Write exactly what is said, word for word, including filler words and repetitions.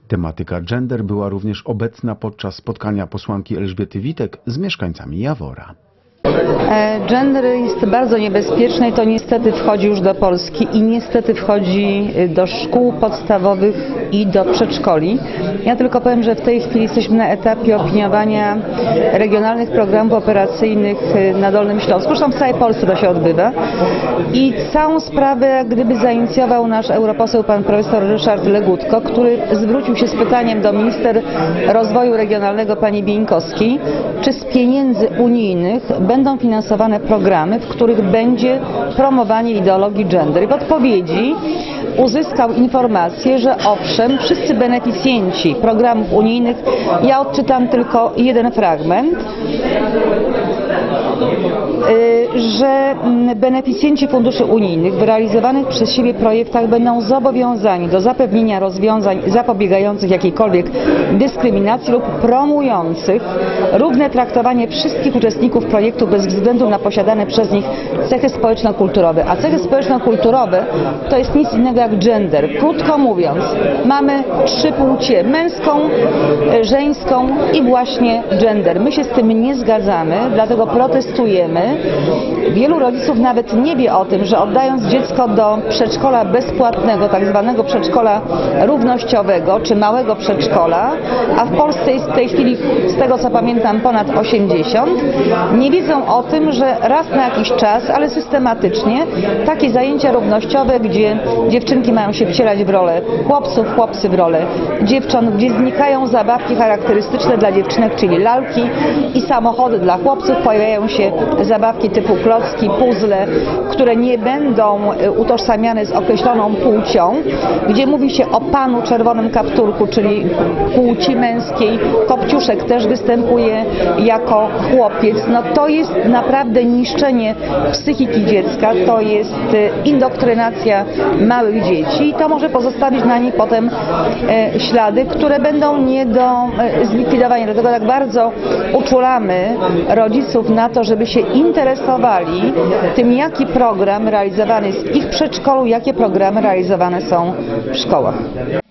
Tematyka gender była również obecna podczas spotkania posłanki Elżbiety Witek z mieszkańcami Jawora. Gender jest bardzo niebezpieczny i to niestety wchodzi już do Polski i niestety wchodzi do szkół podstawowych i do przedszkoli. Ja tylko powiem, że w tej chwili jesteśmy na etapie opiniowania regionalnych programów operacyjnych na Dolnym Śląsku. Zresztą w całej Polsce to się odbywa. I całą sprawę jak gdyby zainicjował nasz europoseł pan profesor Ryszard Legutko, który zwrócił się z pytaniem do minister rozwoju regionalnego pani Bieńkowskiej, czy z pieniędzy unijnych będą finansowane programy, w których będzie promowanie ideologii gender. I w odpowiedzi uzyskał informację, że owszem, wszyscy beneficjenci programów unijnych, ja odczytam tylko jeden fragment, że beneficjenci funduszy unijnych w realizowanych przez siebie projektach będą zobowiązani do zapewnienia rozwiązań zapobiegających jakiejkolwiek dyskryminacji lub promujących równe traktowanie wszystkich uczestników projektu bez względu na posiadane przez nich cechy społeczno-kulturowe. A cechy społeczno-kulturowe to jest nic innego jak gender. Krótko mówiąc, mamy trzy płcie, męską, żeńską i właśnie gender. My się z tym nie zgadzamy, dlatego protestujemy. Wielu rodziców nawet nie wie o tym, że oddając dziecko do przedszkola bezpłatnego, tak zwanego przedszkola równościowego, czy małego przedszkola, a w Polsce jest w tej chwili, z tego co pamiętam, ponad osiemdziesiąt, nie wiedzą o tym, że raz na jakiś czas, ale systematycznie, takie zajęcia równościowe, gdzie dziewczynki mają się wcielać w rolę chłopców, chłopcy w rolę dziewcząt, gdzie znikają zabawki charakterystyczne dla dziewczynek, czyli lalki i samochody dla chłopców, pojawiają się zabawki typu klocki, puzzle, które nie będą utożsamiane z określoną płcią, gdzie mówi się o panu czerwonym kapturku, czyli płci męskiej, kopciuszek też występuje jako chłopiec. No to jest naprawdę niszczenie psychiki dziecka, to jest indoktrynacja małych dzieci i to może pozostawić na nich potem e, ślady, które będą nie do e, zlikwidowania. Dlatego tak bardzo uczulamy rodziców na to, żeby się interesowali tym, jaki program realizowany jest w ich przedszkolu, jakie programy realizowane są w szkołach.